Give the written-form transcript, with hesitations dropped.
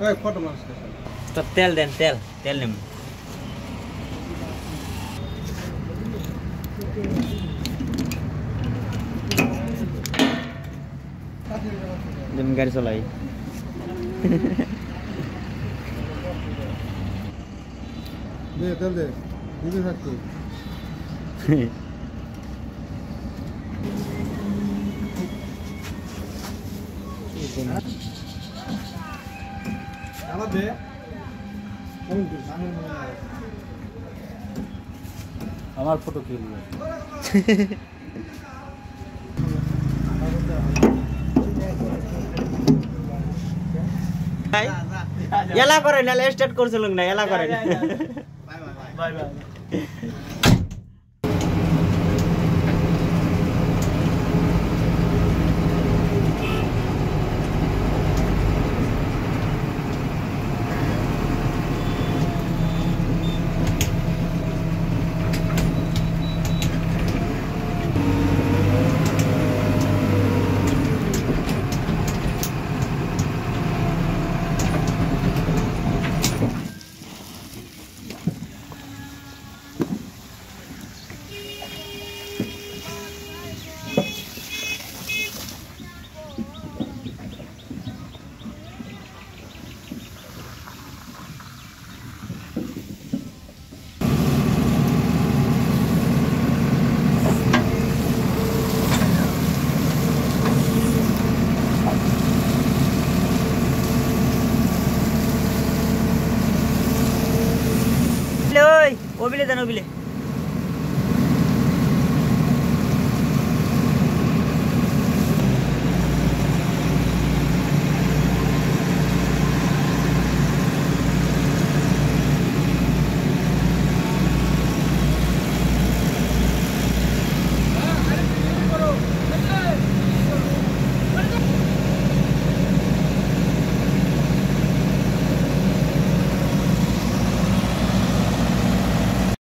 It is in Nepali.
फोटो मार्स तो तेल देन तेल तेल निम जम गाड़ी चलाई दे तेल दे दीदी सकते आला दे कौन तू सामने में हमारा फोटो खींच लिया एला करे ना स्टार्ट করছ লোক না এলা করে bye bye bye Obile dan obile.